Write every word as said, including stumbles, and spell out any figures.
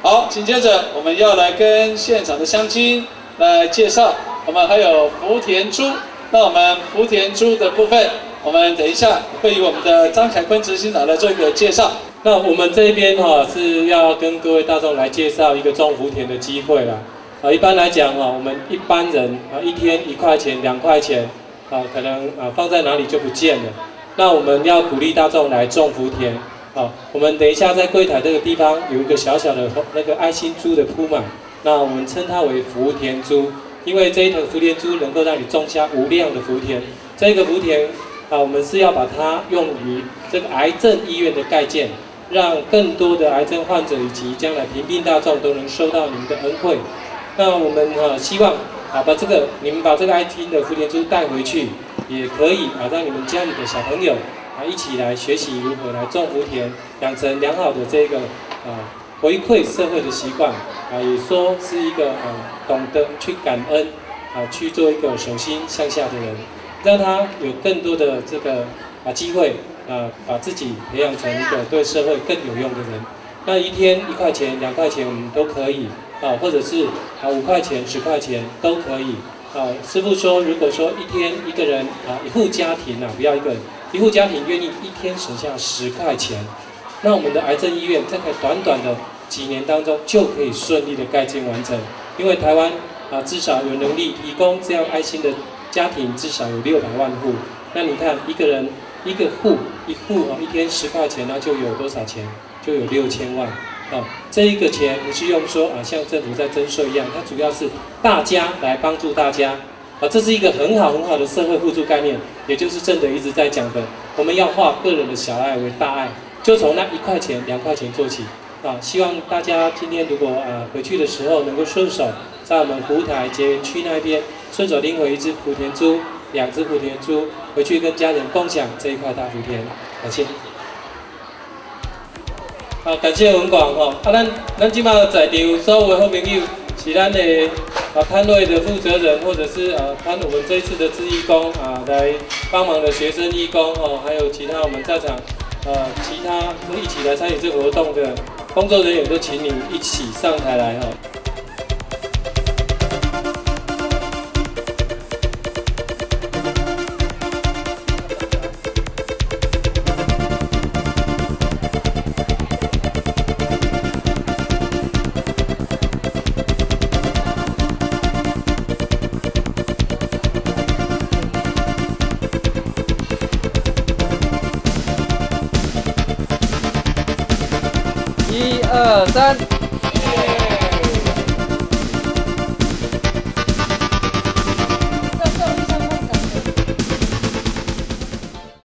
好，紧接着我们要来跟现场的乡亲来介绍，我们还有福田猪。那我们福田猪的部分，我们等一下会由我们的张凯坤执行长来做一个介绍。 那我们这边哈、哦、是要跟各位大众来介绍一个种福田的机会啦。啊，一般来讲哈、哦，我们一般人啊一天一块钱、两块钱啊，可能啊放在哪里就不见了。那我们要鼓励大众来种福田。好，我们等一下在柜台这个地方有一个小小的那个爱心猪的铺满，那我们称它为福田猪，因为这一头福田猪能够让你种下无量的福田。这个福田啊，我们是要把它用于这个癌症医院的盖建，让更多的癌症患者以及将来贫病大众都能收到你们的恩惠。那我们啊希望啊把这个你们把这个爱心的福田猪带回去，也可以啊让你们家里的小朋友。啊，一起来学习如何来种福田，养成良好的这个啊回馈社会的习惯啊，也说是一个啊懂得去感恩啊，去做一个手心向下的人，让他有更多的这个啊机会啊，把自己培养成一个对社会更有用的人。那一天一块钱、两块钱我们都可以啊，或者是啊五块钱、十块钱都可以啊。师父说，如果说一天一个人啊一户家庭啊，不要一个人。一户家庭愿意一天省下十块钱，那我们的癌症医院在短短的几年当中就可以顺利的盖建完成。因为台湾啊至少有能力提供这样爱心的家庭至少有六百万户。那你看一个人一个户一户哦，一天十块钱，那就有多少钱？就有六千万啊！这一个钱不是用说啊像政府在征税一样，它主要是大家来帮助大家。啊，这是一个很好很好的社会互助概念，也就是正德一直在讲的，我们要化个人的小爱为大爱，就从那一块钱、两块钱做起。啊，希望大家今天如果啊回去的时候，能够顺手在我们湖台结缘区那边，顺手拎回一只福田猪、两只福田猪，回去跟家人共享这一块大福田。感谢。好，感谢文广吼，啊，咱咱即马在场所有的好朋友。是咱的啊摊位的负责人，或者是啊摊我们这一次的志义工啊来帮忙的学生义工哦，还有其他我们在场呃其他都一起来参与这个活动的工作人员，都请你一起上台来哈。 一二三。